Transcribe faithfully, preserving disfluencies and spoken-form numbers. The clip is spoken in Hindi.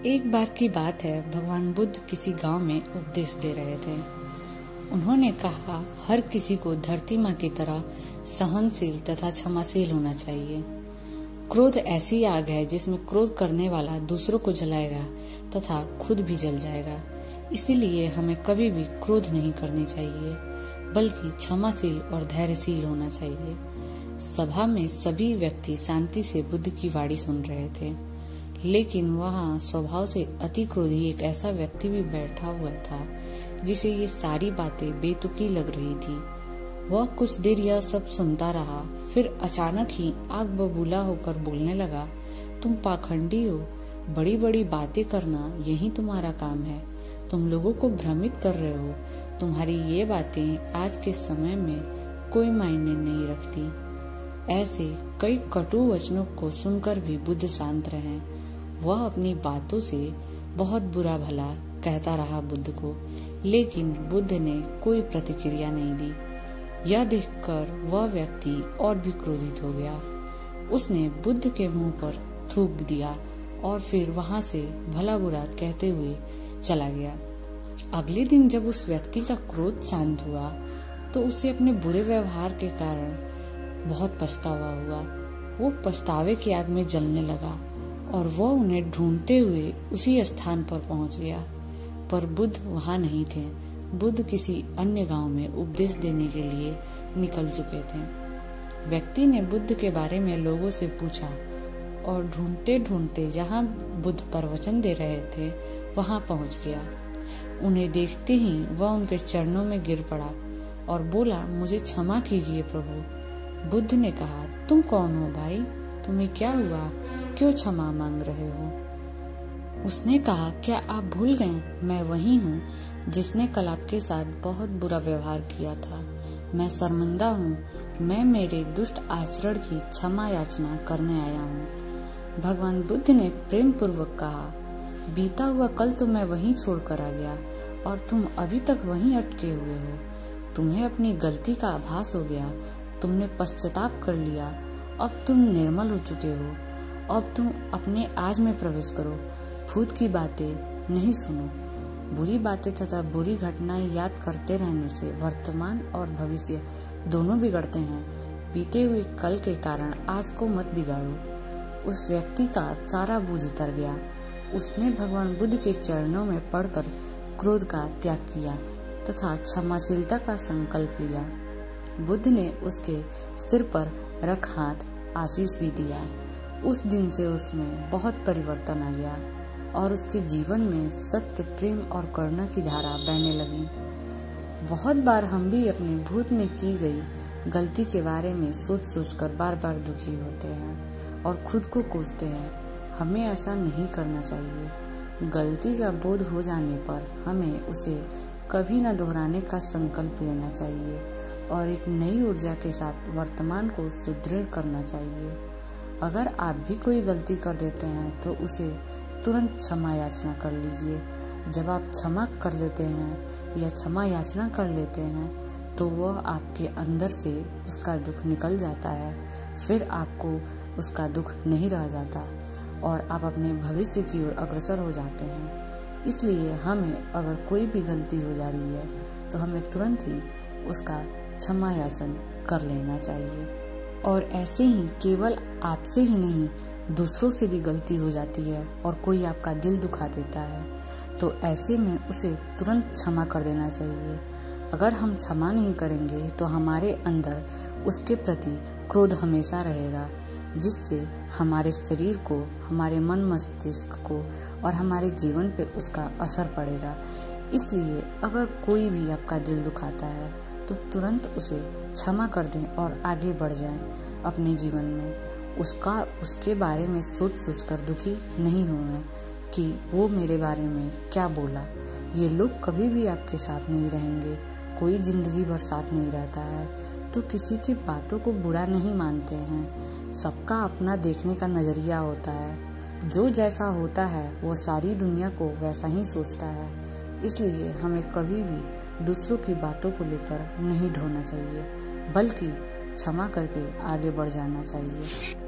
एक बार की बात है, भगवान बुद्ध किसी गांव में उपदेश दे रहे थे। उन्होंने कहा, हर किसी को धरती माँ की तरह सहनशील तथा क्षमाशील होना चाहिए। क्रोध ऐसी आग है जिसमें क्रोध करने वाला दूसरों को जलाएगा तथा खुद भी जल जाएगा। इसीलिए हमें कभी भी क्रोध नहीं करनी चाहिए, बल्कि क्षमाशील और धैर्यशील होना चाहिए। सभा में सभी व्यक्ति शांति से बुद्ध की वाणी सुन रहे थे, लेकिन वहाँ स्वभाव से अति क्रोधी एक ऐसा व्यक्ति भी बैठा हुआ था जिसे ये सारी बातें बेतुकी लग रही थी। वह कुछ देर यह सब सुनता रहा, फिर अचानक ही आग बबूला होकर बोलने लगा, तुम पाखंडी हो, बड़ी बड़ी बातें करना यही तुम्हारा काम है। तुम लोगों को भ्रमित कर रहे हो। तुम्हारी ये बातें आज के समय में कोई मायने नहीं रखती। ऐसे कई कटु वचनों को सुनकर भी बुद्ध शांत रहे। वह अपनी बातों से बहुत बुरा भला कहता रहा बुद्ध को, लेकिन बुद्ध ने कोई प्रतिक्रिया नहीं दी। यह देखकर वह व्यक्ति और भी क्रोधित हो गया। उसने बुद्ध के मुंह पर थूक दिया और फिर वहां से भला बुरा कहते हुए चला गया। अगले दिन जब उस व्यक्ति का क्रोध शांत हुआ तो उसे अपने बुरे व्यवहार के कारण बहुत पछतावा हुआ। वो पछतावे की आग में जलने लगा और वह उन्हें ढूंढते हुए उसी स्थान पर पहुंच गया, पर बुद्ध वहां नहीं थे। बुद्ध किसी अन्य गांव में उपदेश देने के लिए निकल चुके थे। व्यक्ति ने बुद्ध के बारे में लोगों से पूछा और ढूंढते ढूंढते जहां बुद्ध प्रवचन दे रहे थे वहां पहुंच गया। उन्हें देखते ही वह उनके चरणों में गिर पड़ा और बोला, मुझे क्षमा कीजिए प्रभु। बुद्ध ने कहा, तुम कौन हो भाई? तुम्हें क्या हुआ? क्यों क्षमा मांग रहे हो? उसने कहा, क्या आप भूल गए? मैं वही हूँ जिसने कल आपके साथ बहुत बुरा व्यवहार किया था। मैं शर्मिंदा हूँ। मैं मेरे दुष्ट आचरण की क्षमा याचना करने आया हूँ। भगवान बुद्ध ने प्रेम पूर्वक कहा, बीता हुआ कल तो मैं वहीं छोड़ कर आ गया और तुम अभी तक वहीं अटके हुए हो। तुम्हें अपनी गलती का आभास हो गया। तुमने पश्चाताप कर लिया। अब तुम निर्मल हो चुके हो। अब तुम अपने आज में प्रवेश करो। भूत की बातें नहीं सुनो। बुरी बातें तथा बुरी घटनाएं याद करते रहने से वर्तमान और भविष्य दोनों बिगड़ते हैं। बीते हुए कल के कारण आज को मत बिगाड़ो। उस व्यक्ति का सारा बोझ उतर गया। उसने भगवान बुद्ध के चरणों में पड़कर क्रोध का त्याग किया तथा क्षमाशीलता का संकल्प लिया। बुद्ध ने उसके सिर पर रख हाथ आशीष भी दिया। उस दिन से उसमें बहुत परिवर्तन आ गया और उसके जीवन में सत्य, प्रेम और करुणा की धारा बहने लगी। बहुत बार हम भी अपने भूत में की गई गलती के बारे में सोच सोच कर बार बार दुखी होते हैं और खुद को कोसते हैं। हमें ऐसा नहीं करना चाहिए। गलती का बोध हो जाने पर हमें उसे कभी न दोहराने का संकल्प लेना चाहिए और एक नई ऊर्जा के साथ वर्तमान को सुदृढ़ करना चाहिए। अगर आप भी कोई गलती कर देते हैं तो उसे तुरंत क्षमा याचना कर लीजिए। जब आप क्षमा कर लेते हैं या क्षमा याचना कर लेते हैं तो वह आपके अंदर से उसका दुख निकल जाता है। फिर आपको उसका दुख नहीं रह जाता और आप अपने भविष्य की ओर अग्रसर हो जाते हैं। इसलिए हमें अगर कोई भी गलती हो जा रही है तो हमें तुरंत ही उसका क्षमा याचन कर लेना चाहिए। और ऐसे ही केवल आपसे ही नहीं, दूसरों से भी गलती हो जाती है और कोई आपका दिल दुखा देता है तो ऐसे में उसे तुरंत क्षमा कर देना चाहिए। अगर हम क्षमा नहीं करेंगे तो हमारे अंदर उसके प्रति क्रोध हमेशा रहेगा, जिससे हमारे शरीर को, हमारे मन मस्तिष्क को और हमारे जीवन पे उसका असर पड़ेगा। इसलिए अगर कोई भी आपका दिल दुखाता है तो तुरंत उसे क्षमा कर दें और आगे बढ़ जाएं अपने जीवन में। उसका उसके बारे में सोच सोच कर दुखी नहीं होना कि वो मेरे बारे में क्या बोला। ये लोग कभी भी आपके साथ नहीं रहेंगे। कोई जिंदगी भर साथ नहीं रहता है तो किसी की बातों को बुरा नहीं मानते हैं। सबका अपना देखने का नजरिया होता है। जो जैसा होता है वो सारी दुनिया को वैसा ही सोचता है। इसलिए हमें कभी भी दूसरों की बातों को लेकर नहीं ढोना चाहिए, बल्कि क्षमा करके आगे बढ़ जाना चाहिए।